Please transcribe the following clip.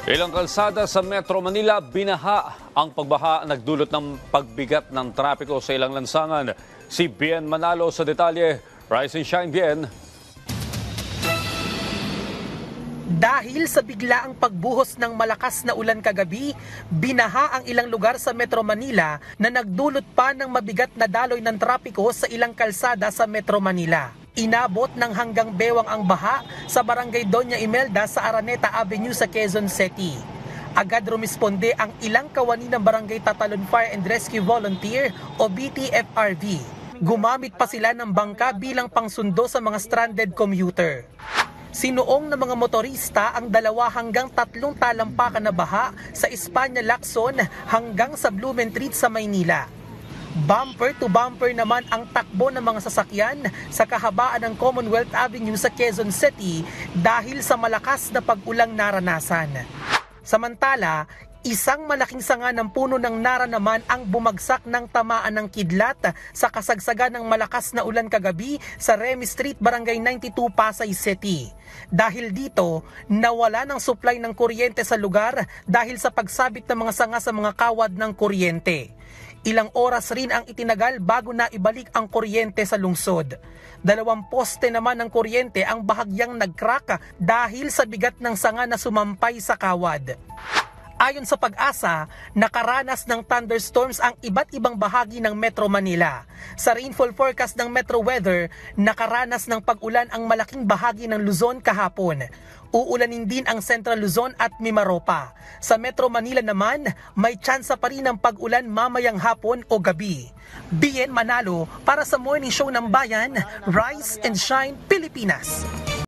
Ilang kalsada sa Metro Manila binaha. Ang pagbaha nagdulot ng pagbigat ng trapiko sa ilang lansangan. Si Bien Manalo sa detalye. Rise and shine, Bien. Dahil sa biglaang pagbuhos ng malakas na ulan kagabi, binaha ang ilang lugar sa Metro Manila na nagdulot pa ng mabigat na daloy ng trapiko sa ilang kalsada sa Metro Manila. Inabot ng hanggang bewang ang baha sa barangay Doña Imelda sa Araneta Avenue sa Quezon City. Agad rumisponde ang ilang kawani ng Barangay Tatalon Fire and Rescue Volunteer o BTFRV. Gumamit pa sila ng bangka bilang pangsundo sa mga stranded commuter. Sinuong ng mga motorista ang 2 hanggang 3 talampakan na baha sa Espanya Lacson hanggang sa Blumentritt sa Maynila. Bumper to bumper naman ang takbo ng mga sasakyan sa kahabaan ng Commonwealth Avenue sa Quezon City dahil sa malakas na pag-ulang naranasan. Samantala, isang malaking sanga ng puno ng nara naman ang bumagsak ng tamaan ng kidlat sa kasagsagan ng malakas na ulan kagabi sa Remy Street, Barangay 92, Pasay City. Dahil dito, nawala ng supply ng kuryente sa lugar dahil sa pagsabit ng mga sanga sa mga kawad ng kuryente. Ilang oras rin ang itinagal bago na ibalik ang kuryente sa lungsod. 2 poste naman ng kuryente ang bahagyang nag-crack dahil sa bigat ng sanga na sumampay sa kawad. Ayon sa Pag-asa, nakaranas ng thunderstorms ang iba't ibang bahagi ng Metro Manila. Sa rainfall forecast ng Metro Weather, nakaranas ng pag-ulan ang malaking bahagi ng Luzon kahapon. Uulanin din ang Central Luzon at Mimaropa. Sa Metro Manila naman, may tsansa pa rin ng pag-ulan mamayang hapon o gabi. Bien Manalo para sa Morning Show ng Bayan, Rise and Shine, Pilipinas.